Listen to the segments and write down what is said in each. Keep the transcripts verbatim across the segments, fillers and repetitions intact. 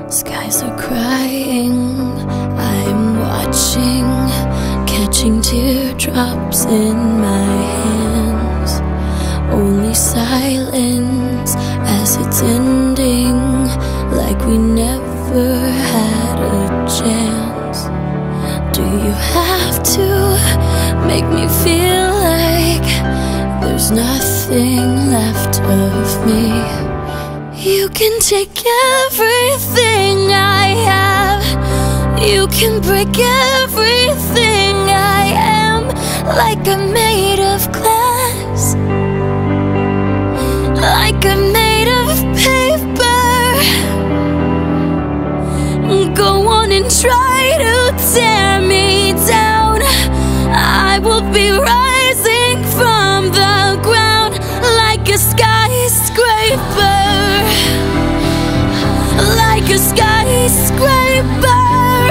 Skies are crying, I'm watching, catching teardrops in my hands. Only silence as it's ending, like we never had a chance. Do you have to make me feel like there's nothing left of me? You can take everything I have, you can break everything I am, like I'm made of glass, like I'm made of paper. Go on and try to tear me down, I will be rising from the ground like a skyscraper, like a skyscraper.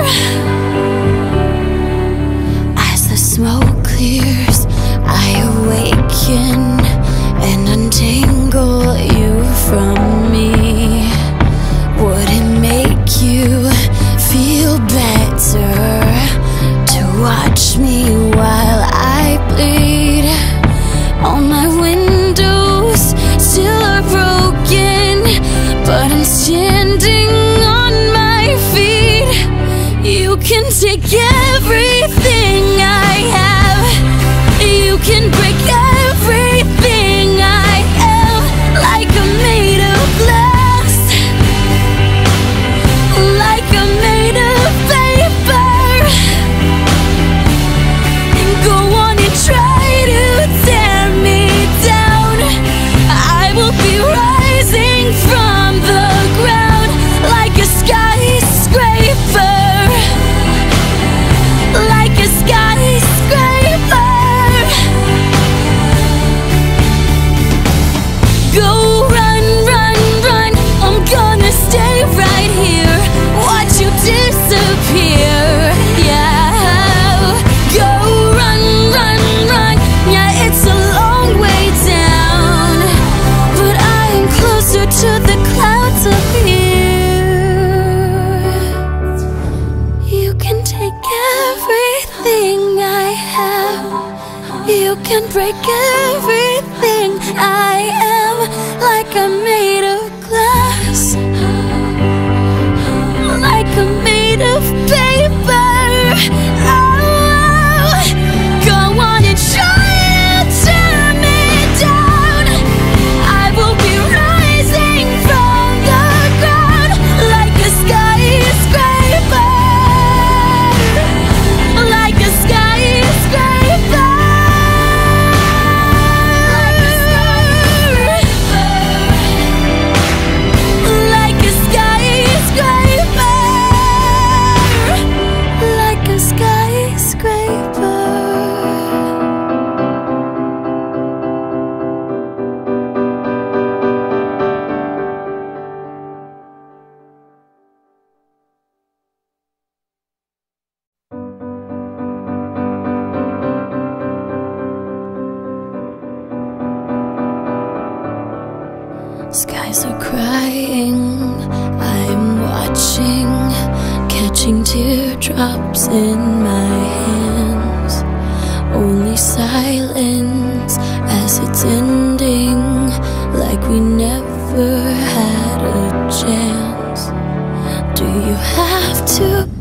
As the smoke clears, I awaken and untangle you from me. Would it make you feel better to watch me while I bleed? All my windows still are broken, but I'm standing on my feet. You can take everything I have, you can break everything I am, like I'm made of glass, like I'm made of paper. And go on and try to tear me down, I will be rising from the ground like a skyscraper, like a skyscraper. Go run, run, run, I'm gonna stay right here, watch you disappear, yeah. Go run, run, run, yeah, it's a long way down, but I am closer to the clouds up here. You can take everything I have, you can break everything I am, like I'm made of glass, like I'm made of paper. Oh, go on and try to tear me down, I will be rising from the ground like a skyscraper, like a skyscraper, like a skyscraper, like a skyscraper. Skies are crying, I'm watching, catching teardrops in my hands. Only silence as it's ending, like we never had a chance. Do you have to